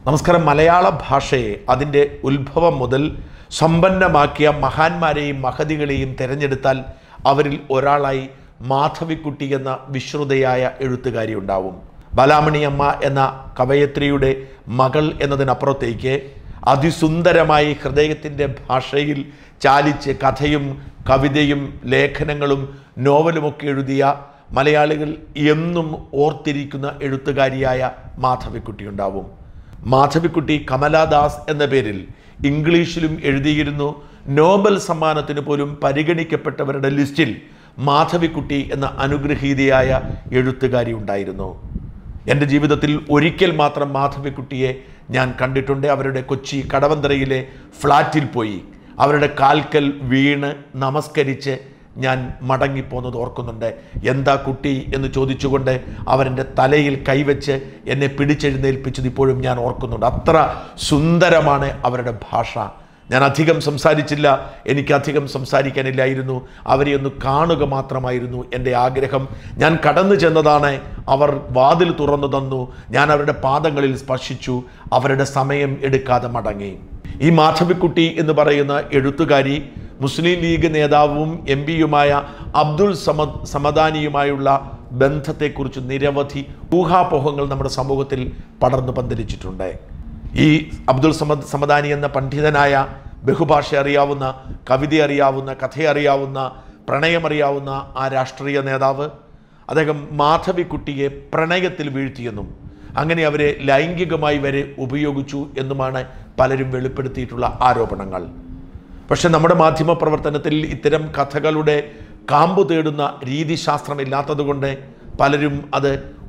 നമസ്കാരം. മലയാള ഭാഷയെ അതിൻ്റെ ഉത്ഭവം മുതൽ സമ്പന്നമാക്കിയ മഹാന്മാരെയും മഹതികളെയും തിരഞ്ഞെടുത്താൽ അവരിൽ ഒരാളായി മാധവിക്കുട്ടി എന്ന വിശ്രുതയായ എഴുത്തുകാരി ഉണ്ടാവും. ബാലാമണിയമ്മ എന്ന കവയത്രിയുടെ മകൾ എന്നതിനപ്പുറത്തേക്ക് അതിസുന്ദരമായി ഹൃദയത്തിൻ്റെ ഭാഷയിൽ ചാലിച്ച് കഥയും കവിതയും ലേഖനങ്ങളും നോവലുമൊക്കെ എഴുതിയ മലയാളികൾ എന്നും ഓർത്തിരിക്കുന്ന എഴുത്തുകാരിയായ മാധവിക്കുട്ടി ഉണ്ടാവും. മാധവിക്കുട്ടി കമലാദാസ് എന്ന പേരിൽ ഇംഗ്ലീഷിലും എഴുതിയിരുന്നു. നോബൽ സമ്മാനത്തിന് പോലും പരിഗണിക്കപ്പെട്ടവരുടെ ലിസ്റ്റിൽ മാധവിക്കുട്ടി എന്ന അനുഗ്രഹീതയായ എഴുത്തുകാരി ഉണ്ടായിരുന്നു. എൻ്റെ ജീവിതത്തിൽ ഒരിക്കൽ മാത്രം മാധവിക്കുട്ടിയെ ഞാൻ കണ്ടിട്ടുണ്ട്. അവരുടെ കൊച്ചി കടവന്തരയിലെ ഫ്ലാറ്റിൽ പോയി അവരുടെ കാൽക്കൽ വീണ് നമസ്കരിച്ച് ഞാൻ മടങ്ങിപ്പോന്നത് ഓർക്കുന്നുണ്ട്. എന്താ കുട്ടി എന്ന് ചോദിച്ചുകൊണ്ട് അവരെൻ്റെ തലയിൽ കൈവച്ച് എന്നെ പിടിച്ചെഴുന്നേൽപ്പിച്ചത് ഇപ്പോഴും ഞാൻ ഓർക്കുന്നുണ്ട്. അത്ര സുന്ദരമാണ് അവരുടെ ഭാഷ. ഞാൻ അധികം സംസാരിച്ചില്ല, എനിക്കധികം സംസാരിക്കാനില്ലായിരുന്നു. അവരെ ഒന്ന് കാണുക മാത്രമായിരുന്നു എൻ്റെ ആഗ്രഹം. ഞാൻ കടന്നു ചെന്നതാണ്. അവർ വാതിൽ തുറന്നു തന്നു. ഞാൻ അവരുടെ പാദങ്ങളിൽ സ്പർശിച്ചു. അവരുടെ സമയം എടുക്കാതെ മടങ്ങി. ഈ മാധവിക്കുട്ടി എന്ന് പറയുന്ന എഴുത്തുകാരി മുസ്ലിം ലീഗ് നേതാവും എംപിയുമായ അബ്ദുൾ സമദാനിയുമായുള്ള ബന്ധത്തെക്കുറിച്ച് നിരവധി ഊഹാപോഹങ്ങൾ നമ്മുടെ സമൂഹത്തിൽ പടർന്നു പന്തലിച്ചിട്ടുണ്ട്. ഈ അബ്ദുൾ സമദാനി എന്ന പണ്ഡിതനായ ബഹുഭാഷ അറിയാവുന്ന, കവിത അറിയാവുന്ന, കഥ അറിയാവുന്ന, പ്രണയമറിയാവുന്ന ആ രാഷ്ട്രീയ നേതാവ് അദ്ദേഹം മാധവിക്കുട്ടിയെ പ്രണയത്തിൽ വീഴ്ത്തിയെന്നും അങ്ങനെ അവരെ ലൈംഗികമായി വരെ ഉപയോഗിച്ചു എന്നുമാണ് പലരും വെളിപ്പെടുത്തിയിട്ടുള്ള ആരോപണങ്ങൾ. പക്ഷെ നമ്മുടെ മാധ്യമ പ്രവർത്തനത്തിൽ ഇത്തരം കഥകളുടെ കാമ്പു തേടുന്ന രീതിശാസ്ത്രമില്ലാത്തതുകൊണ്ട് പലരും അത്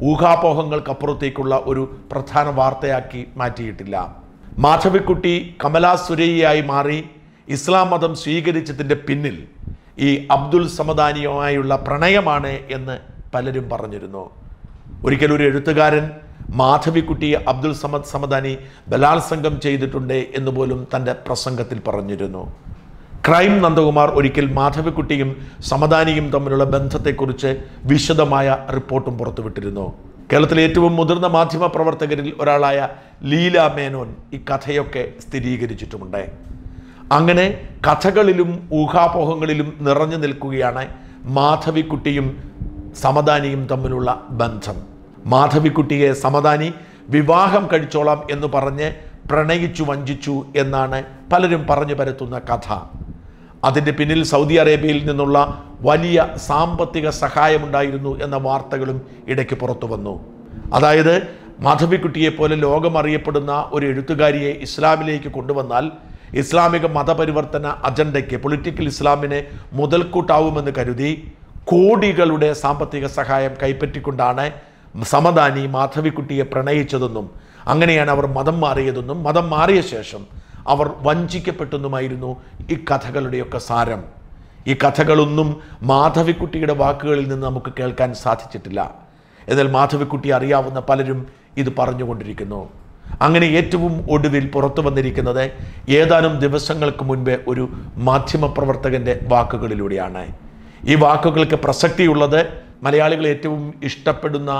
ഊഹാപോഹങ്ങൾക്കപ്പുറത്തേക്കുള്ള ഒരു പ്രധാന വാർത്തയാക്കി മാറ്റിയിട്ടില്ല. മാധവിക്കുട്ടി കമലാ സുരയ്യയായി മാറി ഇസ്ലാം മതം സ്വീകരിച്ചതിൻ്റെ പിന്നിൽ ഈ അബ്ദുൾ സമദാനിയുമായുള്ള പ്രണയമാണ് എന്ന് പലരും പറഞ്ഞിരുന്നു. ഒരിക്കലൊരു എഴുത്തുകാരൻ മാധവിക്കുട്ടിയെ അബ്ദുൾ സമദാനി ബലാത്സംഗം ചെയ്തിട്ടുണ്ട് എന്ന് പോലും തൻ്റെ പ്രസംഗത്തിൽ പറഞ്ഞിരുന്നു. ക്രൈം നന്ദകുമാർ ഒരിക്കൽ മാധവിക്കുട്ടിയും സമദാനിയും തമ്മിലുള്ള ബന്ധത്തെക്കുറിച്ച് വിശദമായ റിപ്പോർട്ടും പുറത്തുവിട്ടിരുന്നു. കേരളത്തിലെ ഏറ്റവും മുതിർന്ന മാധ്യമ പ്രവർത്തകരിൽ ഒരാളായ ലീല മേനോൻ ഈ കഥയൊക്കെ സ്ഥിരീകരിച്ചിട്ടുമുണ്ട്. അങ്ങനെ കഥകളിലും ഊഹാപോഹങ്ങളിലും നിറഞ്ഞു നിൽക്കുകയാണ് മാധവിക്കുട്ടിയും സമദാനിയും തമ്മിലുള്ള ബന്ധം. മാധവിക്കുട്ടിയെ സമദാനി വിവാഹം കഴിച്ചോളാം എന്ന് പറഞ്ഞ് പ്രണയിച്ചു വഞ്ചിച്ചു എന്നാണ് പലരും പറഞ്ഞു പരത്തുന്ന കഥ. അതിൻ്റെ പിന്നിൽ സൗദി അറേബ്യയിൽ നിന്നുള്ള വലിയ സാമ്പത്തിക സഹായമുണ്ടായിരുന്നു എന്ന വാർത്തകളും ഇടയ്ക്ക് പുറത്തു വന്നു. അതായത് മാധവിക്കുട്ടിയെപ്പോലെ ലോകമറിയപ്പെടുന്ന ഒരു എഴുത്തുകാരിയെ ഇസ്ലാമിലേക്ക് കൊണ്ടുവന്നാൽ ഇസ്ലാമിക മതപരിവർത്തന അജണ്ടയ്ക്ക്, പൊളിറ്റിക്കൽ ഇസ്ലാമിന് മുതൽക്കൂട്ടാവുമെന്ന് കരുതി കോടികളുടെ സാമ്പത്തിക സഹായം കൈപ്പറ്റിക്കൊണ്ടാണ് സമദാനി മാധവിക്കുട്ടിയെ പ്രണയിച്ചതെന്നും അങ്ങനെയാണ് അവർ മതം മാറിയതെന്നും മതം മാറിയ ശേഷം അവർ വഞ്ചിക്കപ്പെട്ടെന്നുമായിരുന്നു ഈ കഥകളുടെയൊക്കെ സാരം. ഈ കഥകളൊന്നും മാധവിക്കുട്ടിയുടെ വാക്കുകളിൽ നിന്ന് നമുക്ക് കേൾക്കാൻ സാധിച്ചിട്ടില്ല. എന്നാൽ മാധവിക്കുട്ടി അറിയാവുന്ന പലരും ഇത് പറഞ്ഞുകൊണ്ടിരിക്കുന്നു. അങ്ങനെ ഏറ്റവും ഒടുവിൽ പുറത്തു വന്നിരിക്കുന്നത് ഏതാനും ദിവസങ്ങൾക്ക് മുൻപേ ഒരു മാധ്യമപ്രവർത്തകൻ്റെ വാക്കുകളിലൂടെയാണ്. ഈ വാക്കുകൾക്ക് പ്രസക്തിയുള്ളത് മലയാളികൾ ഏറ്റവും ഇഷ്ടപ്പെടുന്ന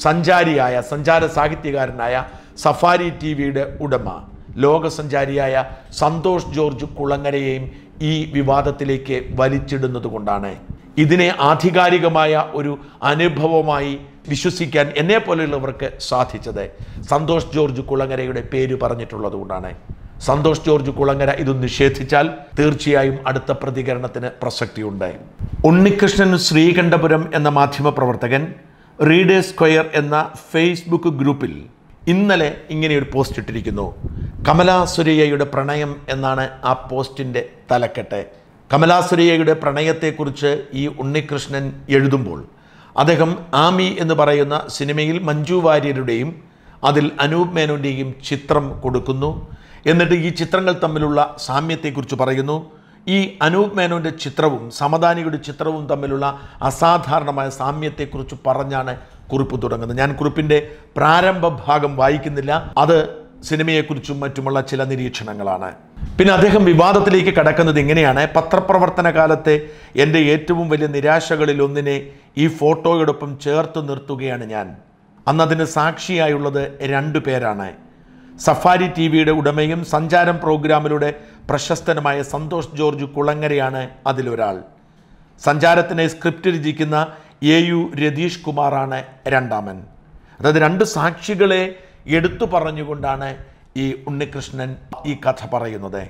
സഞ്ചാര സാഹിത്യകാരനായ സഫാരി ടിവിയുടെ ഉടമ ലോകസഞ്ചാരിയായ സന്തോഷ് ജോർജ് കുളങ്ങരയെയും ഈ വിവാദത്തിലേക്ക് വലിച്ചിടുന്നത് കൊണ്ടാണ്. ഇതിനെ ആധികാരികമായ ഒരു അനുഭവമായി വിശ്വസിക്കാൻ എന്നെ പോലെയുള്ളവർക്ക് സാധിച്ചത് സന്തോഷ് ജോർജ് കുളങ്ങരയുടെ പേര് പറഞ്ഞിട്ടുള്ളത് കൊണ്ടാണ്. സന്തോഷ് ജോർജ് കുളങ്ങര ഇത് നിഷേധിച്ചാൽ തീർച്ചയായും അടുത്ത പ്രതികരണത്തിന് പ്രസക്തിയുണ്ട്. ഉണ്ണികൃഷ്ണൻ ശ്രീകണ്ഠപുരം എന്ന മാധ്യമപ്രവർത്തകൻ റീഡേഴ്സ് സ്ക്വയർ എന്ന ഫേസ്ബുക്ക് ഗ്രൂപ്പിൽ ഇന്നലെ ഇങ്ങനെയൊരു പോസ്റ്റ് ഇട്ടിരിക്കുന്നു. കമലാ സുരയ്യയുടെ പ്രണയം എന്നാണ് ആ പോസ്റ്റിൻ്റെ തലക്കെട്ട്. കമലാ സുരയ്യയുടെ പ്രണയത്തെക്കുറിച്ച് ഈ ഉണ്ണികൃഷ്ണൻ എഴുതുമ്പോൾ അദ്ദേഹം ആമി എന്ന് പറയുന്ന സിനിമയിൽ മഞ്ജു വാര്യരുടെയും അതിൽ അനൂപ് മേനോൻ്റെയും ചിത്രം കൊടുക്കുന്നു. എന്നിട്ട് ഈ ചിത്രങ്ങൾ തമ്മിലുള്ള സാമ്യത്തെക്കുറിച്ച് പറയുന്നു. ഈ അനൂപ് മേനോൻ്റെ ചിത്രവും സമദാനിയുടെ ചിത്രവും തമ്മിലുള്ള അസാധാരണമായ സാമ്യത്തെക്കുറിച്ച് പറഞ്ഞാണ് കുറിപ്പ് തുടങ്ങുന്നത്. ഞാൻ കുറിപ്പിൻ്റെ പ്രാരംഭ ഭാഗം വായിക്കുന്നില്ല. അത് സിനിമയെക്കുറിച്ചും മറ്റുമുള്ള ചില നിരീക്ഷണങ്ങളാണ്. പിന്നെ അദ്ദേഹം വിവാദത്തിലേക്ക് കടക്കുന്നത് ഇങ്ങനെയാണ്: പത്രപ്രവർത്തന കാലത്തെ എൻ്റെ ഏറ്റവും വലിയ നിരാശകളിൽ ഒന്നിനെ ഈ ഫോട്ടോയോടൊപ്പം ചേർത്ത് നിർത്തുകയാണ് ഞാൻ. അന്നതിന് സാക്ഷിയായുള്ളത് 2 പേരാണ്. സഫാരി TV-യുടെ ഉടമയും സഞ്ചാരം പ്രോഗ്രാമിലൂടെ പ്രശസ്തനുമായ സന്തോഷ് ജോർജ് കുളങ്ങരയാണ് അതിലൊരാൾ. സഞ്ചാരത്തിന് സ്ക്രിപ്റ്റ് രചിക്കുന്ന AU രതീഷ് കുമാറാണ് രണ്ടാമൻ. അതായത് രണ്ട് സാക്ഷികളെ എടുത്തു പറഞ്ഞുകൊണ്ടാണ് ഈ ഉണ്ണികൃഷ്ണൻ ഈ കഥ പറയുന്നത്.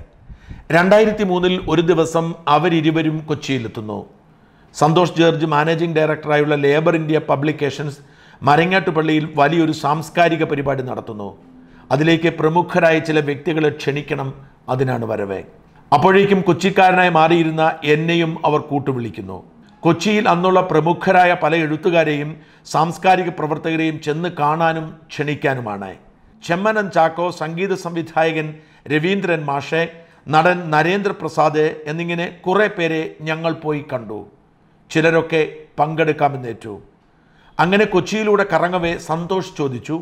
2003 ഒരു ദിവസം അവരിരുവരും കൊച്ചിയിലെത്തുന്നു. സന്തോഷ് ജോർജ് മാനേജിംഗ് ഡയറക്ടറായുള്ള ലേബർ ഇന്ത്യ പബ്ലിക്കേഷൻസ് മരങ്ങാട്ടുപള്ളിയിൽ വലിയൊരു സാംസ്കാരിക പരിപാടി നടത്തുന്നു. അതിലേക്ക് പ്രമുഖരായ ചില വ്യക്തികളെ ക്ഷണിക്കണം, അതിനാണ് വരവ്. അപ്പോഴേക്കും കൊച്ചിക്കാരനായി മാറിയിരുന്ന എന്നെയും അവർ കൂട്ടുവിളിക്കുന്നു. കൊച്ചിയിൽ അന്നുള്ള പ്രമുഖരായ പല എഴുത്തുകാരെയും സാംസ്കാരിക പ്രവർത്തകരെയും ചെന്ന് കാണാനും ക്ഷണിക്കാനുമാണ്. ചെമ്മനം ചാക്കോ, സംഗീത സംവിധായകൻ രവീന്ദ്രൻ മാഷെ, നടൻ നരേന്ദ്രപ്രസാദ് എന്നിങ്ങനെ കുറേ പേരെ ഞങ്ങൾ പോയി കണ്ടു. ചിലരൊക്കെ പങ്കെടുക്കാമെന്നേറ്റു. അങ്ങനെ കൊച്ചിയിലൂടെ കറങ്ങവേ സന്തോഷ് ചോദിച്ചു,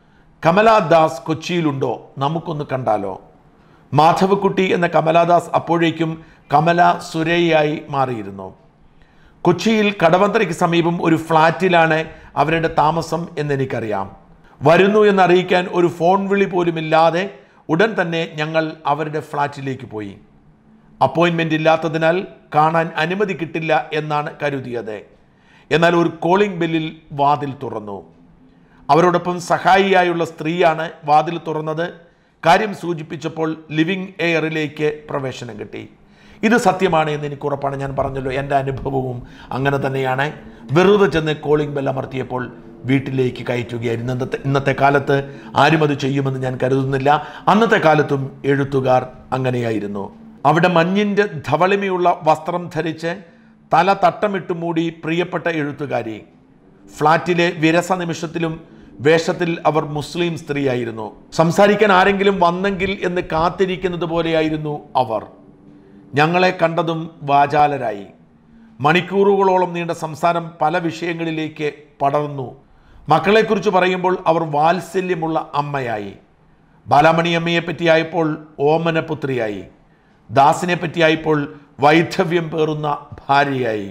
കമലാദാസ് കൊച്ചിയിലുണ്ടോ? നമുക്കൊന്ന് കണ്ടാലോ? മാധവക്കുട്ടി എന്ന കമലാദാസ് അപ്പോഴേക്കും കമല സുരയ്യായി മാറിയിരുന്നു. കൊച്ചിയിൽ കടവന്ത്രയ്ക്ക് സമീപം ഒരു ഫ്ലാറ്റിലാണ് അവരുടെ താമസം എന്നെനിക്കറിയാം. വരുന്നു എന്നറിയിക്കാൻ ഒരു ഫോൺ വിളി പോലുമില്ലാതെ ഉടൻ തന്നെ ഞങ്ങൾ അവരുടെ ഫ്ലാറ്റിലേക്ക് പോയി. അപ്പോയിൻമെൻ്റ് ഇല്ലാത്തതിനാൽ കാണാൻ അനുമതി കിട്ടില്ല എന്നാണ് കരുതിയത്. എന്നാൽ ഒരു കോളിംഗ് ബെല്ലിൽ വാതിൽ തുറന്നു. അവരോടൊപ്പം സഹായിയായുള്ള സ്ത്രീയാണ് വാതിൽ തുറന്നത്. കാര്യം സൂചിപ്പിച്ചപ്പോൾ ലിവിംഗ് എയറിലേക്ക് പ്രവേശനം കിട്ടി. ഇത് സത്യമാണ് എന്ന് എനിക്ക് ഉറപ്പാണ്. ഞാൻ പറഞ്ഞല്ലോ, എൻ്റെ അനുഭവവും അങ്ങനെ തന്നെയാണ്. വെറുതെ ചെന്ന് കോളിംഗ് ബെൽ അമർത്തിയപ്പോൾ വീട്ടിലേക്ക് കയറ്റുകയായിരുന്നു. ഇന്നത്തെ കാലത്ത് ആരും അത് ചെയ്യുമെന്ന് ഞാൻ കരുതുന്നില്ല. അന്നത്തെ കാലത്തും എഴുത്തുകാർ അങ്ങനെയായിരുന്നു. അവിടെ മഞ്ഞിൻ്റെ ധവളിമയുള്ള വസ്ത്രം ധരിച്ച് തല തട്ടമിട്ട് മൂടി പ്രിയപ്പെട്ട എഴുത്തുകാരി. ഫ്ലാറ്റിലെ വിരസ നിമിഷത്തിലും വേഷത്തിൽ അവർ മുസ്ലിം സ്ത്രീയായിരുന്നു. സംസാരിക്കാൻ ആരെങ്കിലും വന്നെങ്കിൽ എന്ന് കാത്തിരിക്കുന്നത് പോലെയായിരുന്നു അവർ. ഞങ്ങളെ കണ്ടതും വാചാലരായി. മണിക്കൂറുകളോളം നീണ്ട സംസാരം പല വിഷയങ്ങളിലേക്ക് പടർന്നു. മക്കളെക്കുറിച്ച് പറയുമ്പോൾ അവർ വാത്സല്യമുള്ള അമ്മയായി. ബാലാമണിയമ്മയെ പറ്റിയായപ്പോൾ ഓമനപുത്രിയായി. ദാസിനെ പറ്റിയായപ്പോൾ വൈധവ്യം പേറുന്ന ഭാര്യയായി.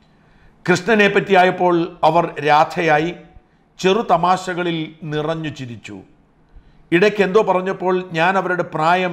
കൃഷ്ണനെ പറ്റിയായപ്പോൾ അവർ രാധയായി. ചെറു തമാശകളിൽ നിറഞ്ഞു ചിരിച്ചു. ഇടയ്ക്ക് എന്തോ പറഞ്ഞപ്പോൾ ഞാൻ അവരുടെ പ്രായം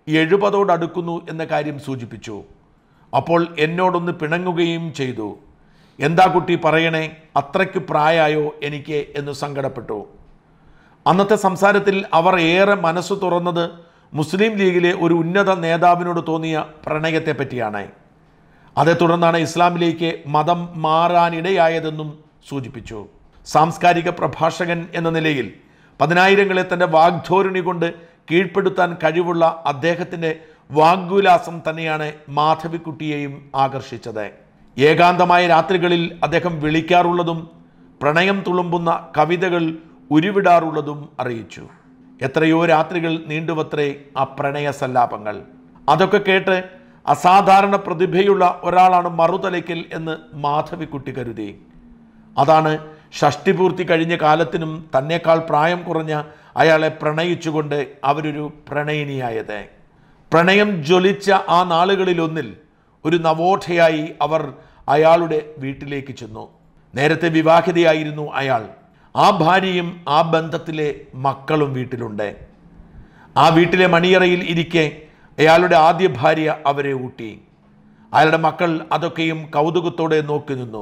70 എന്ന കാര്യം സൂചിപ്പിച്ചു. അപ്പോൾ എന്നോടൊന്ന് പിണങ്ങുകയും ചെയ്തു. എന്താ കുട്ടി പറയണേ, അത്രയ്ക്ക് പ്രായമായോ എനിക്ക് എന്ന് സങ്കടപ്പെട്ടു. അന്നത്തെ സംസാരത്തിൽ അവർ ഏറെ മനസ്സ് തുറന്നത് മുസ്ലിം ലീഗിലെ ഒരു ഉന്നത നേതാവിനോട് തോന്നിയ പ്രണയത്തെ പറ്റിയാണ്. അതേ തുടർന്നാണ് ഇസ്ലാമിലേക്ക് മതം മാറാനിടയായതെന്നും സൂചിപ്പിച്ചു. സാംസ്കാരിക പ്രഭാഷകൻ എന്ന നിലയിൽ 10,000-ങ്ങളെ തൻ്റെ വാഗ്ധോരണി കൊണ്ട് കീഴ്പ്പെടുത്താൻ കഴിവുള്ള അദ്ദേഹത്തിൻ്റെ വാഗ്വിലാസം തന്നെയാണ് മാധവിക്കുട്ടിയെയും ആകർഷിച്ചത്. ഏകാന്തമായ രാത്രികളിൽ അദ്ദേഹം വിളിക്കാറുള്ളതും പ്രണയം തുളുമ്പുന്ന കവിതകൾ ഉരുവിടാറുള്ളതും അറിയിച്ചു. എത്രയോ രാത്രികൾ നീണ്ടുവത്രേ ആ പ്രണയ സല്ലാപങ്ങൾ. അതൊക്കെ കേട്ട് അസാധാരണ പ്രതിഭയുള്ള ഒരാളാണ് മറുതലയ്ക്കൽ എന്ന് മാധവിക്കുട്ടി കരുതി. അതാണ് ഷഷ്ടിപൂർത്തി കഴിഞ്ഞ കാലത്തിനും തന്നേക്കാൾ പ്രായം കുറഞ്ഞ അയാളെ പ്രണയിച്ചുകൊണ്ട് അവരൊരു പ്രണയിനിയായത്. പ്രണയം ജ്വലിച്ച ആ നാളുകളിലൊന്നിൽ ഒരു നവോഢയായി അവർ അയാളുടെ വീട്ടിലേക്ക് ചെന്നു. നേരത്തെ വിവാഹിതയായിരുന്നു അയാൾ. ആ ഭാര്യയും ആ ബന്ധത്തിലെ മക്കളും വീട്ടിലുണ്ട്. ആ വീട്ടിലെ മണിയറയിൽ ഇരിക്കെ അയാളുടെ ആദ്യ ഭാര്യ അവരെ ഊട്ടി. അയാളുടെ മക്കൾ അതൊക്കെയും കൗതുകത്തോടെ നോക്കി നിന്നു.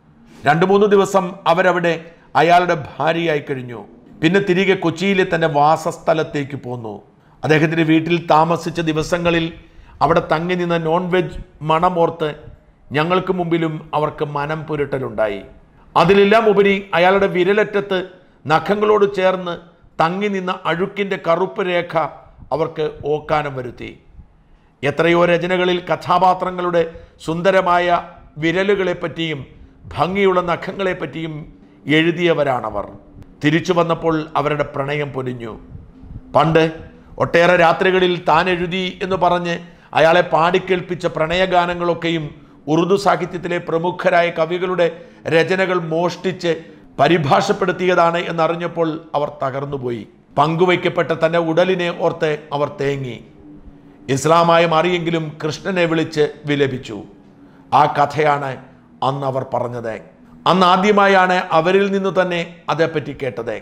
2-3 ദിവസം അവരവിടെ അയാളുടെ ഭാര്യയായി കഴിഞ്ഞു. പിന്നെ തിരികെ കൊച്ചിയിലെ തൻ്റെ വാസസ്ഥലത്തേക്ക് പോന്നു. അദ്ദേഹത്തിൻ്റെ വീട്ടിൽ താമസിച്ച ദിവസങ്ങളിൽ അവിടെ തങ്ങി നിന്ന നോൺ വെജ് മണമോർത്ത് ഞങ്ങൾക്ക് മുമ്പിലും അവർക്ക് മനം പുരട്ടലുണ്ടായി. അതിലെല്ലാം ഉപരി അയാളുടെ വിരലറ്റത്ത് നഖങ്ങളോട് ചേർന്ന് തങ്ങി നിന്ന അഴുക്കിൻ്റെ കറുപ്പ് രേഖ അവർക്ക് ഓക്കാനം വരുത്തി. എത്രയോ രചനകളിൽ കഥാപാത്രങ്ങളുടെ സുന്ദരമായ വിരലുകളെപ്പറ്റിയും ഭംഗിയുള്ള നഖങ്ങളെപ്പറ്റിയും എഴുതിയവരാണവർ. തിരിച്ചു വന്നപ്പോൾ അവരുടെ പ്രണയം പൊലിഞ്ഞു. പണ്ട് ഒട്ടേറെ രാത്രികളിൽ താൻ എഴുതി എന്ന് പറഞ്ഞ് അയാളെ പാടിക്കേൾപ്പിച്ച പ്രണയഗാനങ്ങളൊക്കെയും ഉറുദു സാഹിത്യത്തിലെ പ്രമുഖരായ കവികളുടെ രചനകൾ മോഷ്ടിച്ച് പരിഭാഷപ്പെടുത്തിയതാണ് എന്നറിഞ്ഞപ്പോൾ അവർ തകർന്നുപോയി. പങ്കുവയ്ക്കപ്പെട്ട തൻ്റെ ഉടലിനെ ഓർത്ത് അവർ തേങ്ങി. ഇസ്ലാമായി മാറിയെങ്കിലും കൃഷ്ണനെ വിളിച്ച് വിലപിച്ചു. ആ കഥയാണ് അന്ന് അവർ പറഞ്ഞത്. അന്ന് ആദ്യമായാണ് അവരിൽ നിന്ന് തന്നെ അതേപ്പറ്റി കേട്ടത്.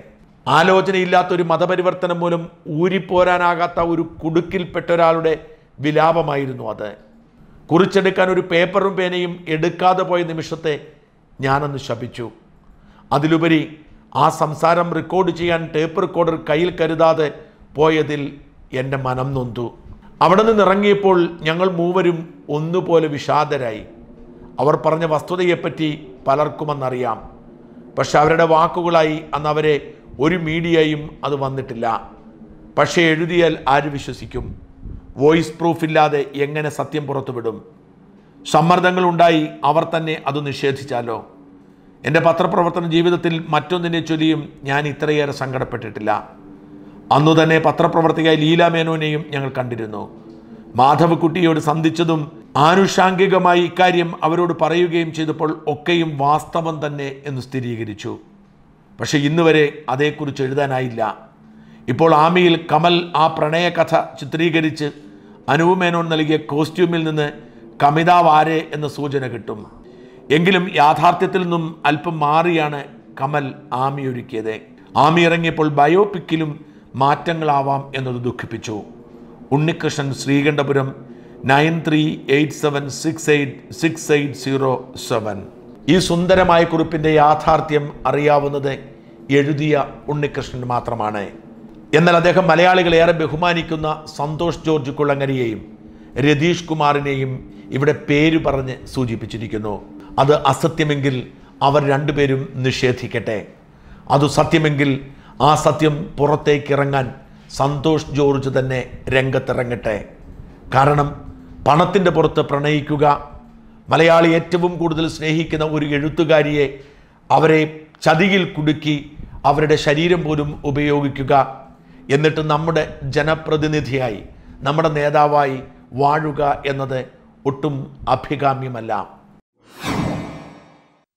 ആലോചനയില്ലാത്തൊരു മതപരിവർത്തനം മൂലം ഊരിപ്പോരാനാകാത്ത ഒരു കുടുക്കിൽപ്പെട്ട ഒരാളുടെ വിലാപമായിരുന്നു അത്. കുറിച്ചെടുക്കാൻ ഒരു പേപ്പറും പേനയും എടുക്കാതെ പോയ നിമിഷത്തെ ഞാനൊന്ന് ശപിച്ചു. അതിലുപരി ആ സംസാരം റെക്കോർഡ് ചെയ്യാൻ ടേപ്പ് റെക്കോർഡർ കയ്യിൽ കരുതാതെ പോയതിൽ എൻ്റെ മനം നൊന്തു. അവിടെ നിന്ന് ഇറങ്ങിയപ്പോൾ ഞങ്ങൾ മൂവരും ഒന്നുപോലെ വിഷാദരായി. അവർ പറഞ്ഞ വസ്തുതയെപ്പറ്റി പലർക്കും അന്നറിയാം. പക്ഷെ അവരുടെ വാക്കുകളായി അന്ന് അവരെ ഒരു മീഡിയയും അത് വന്നിട്ടില്ല. പക്ഷേ എഴുതിയാൽ ആര് വിശ്വസിക്കും? വോയിസ് പ്രൂഫ് ഇല്ലാതെ എങ്ങനെ സത്യം പുറത്തുവിടും? സമ്മർദ്ദങ്ങളുണ്ടായി അവർ തന്നെ അത് നിഷേധിച്ചാലോ? എൻ്റെ പത്രപ്രവർത്തന ജീവിതത്തിൽ മറ്റൊന്നിനെ ചൊല്ലിയും ഞാൻ ഇത്രയേറെ സങ്കടപ്പെട്ടിട്ടില്ല. അന്നു തന്നെ പത്രപ്രവർത്തകയായ ലീല മേനോനെയും ഞങ്ങൾ കണ്ടിരുന്നു. മാധവക്കുട്ടിയോട് സന്ധിച്ചതും ആനുഷാംഗികമായി ഇക്കാര്യം അവരോട് പറയുകയും ചെയ്തപ്പോൾ ഒക്കെയും വാസ്തവം തന്നെ എന്ന് സ്ഥിരീകരിച്ചു. പക്ഷെ ഇന്ന് വരെ അതേക്കുറിച്ച് എഴുതാനായില്ല. ഇപ്പോൾ ആമിയിൽ കമൽ ആ പ്രണയകഥ ചിത്രീകരിച്ച് അനൂപ് മേനോൻ നൽകിയ കോസ്റ്റ്യൂമിൽ നിന്ന് കമിതാവ് ആരെ എന്ന സൂചന കിട്ടും. എങ്കിലും യാഥാർത്ഥ്യത്തിൽ നിന്നും അല്പം മാറിയാണ് കമൽ ആമി ഒരുക്കിയത്. ആമി ഇറങ്ങിയപ്പോൾ ബയോപിക്കിലും മാറ്റങ്ങളാവാം എന്നത് ദുഃഖിപ്പിച്ചു. ഉണ്ണികൃഷ്ണൻ, ശ്രീകണ്ഠപുരം, 9387686807. ഈ സുന്ദരമായ കുറിപ്പിൻ്റെ യാഥാർത്ഥ്യം അറിയാവുന്നത് എഴുതിയ ഉണ്ണികൃഷ്ണൻ മാത്രമാണ്. എന്നാൽ അദ്ദേഹം മലയാളികൾ ഏറെ ബഹുമാനിക്കുന്ന സന്തോഷ് ജോർജ് കുളങ്ങരയെയും രതീഷ് കുമാറിനെയും ഇവിടെ പേര് പറഞ്ഞ് സൂചിപ്പിച്ചിരിക്കുന്നു. അത് അസത്യമെങ്കിൽ അവർ രണ്ടുപേരും നിഷേധിക്കട്ടെ. അത് സത്യമെങ്കിൽ ആ സത്യം പുറത്തേക്കിറങ്ങാൻ സന്തോഷ് ജോർജ് തന്നെ രംഗത്തിറങ്ങട്ടെ. കാരണം പണത്തിൻ്റെ പുറത്ത് പ്രണയിക്കുക, മലയാളി ഏറ്റവും കൂടുതൽ സ്നേഹിക്കുന്ന ഒരു എഴുത്തുകാരിയെ അവരെ ചതിയിൽ കുടുക്കി അവരുടെ ശരീരം പോലും ഉപയോഗിക്കുക, എന്നിട്ട് നമ്മുടെ ജനപ്രതിനിധിയായി നമ്മുടെ നേതാവായി വാഴുക എന്നത് ഒട്ടും അഭികാമ്യമല്ല.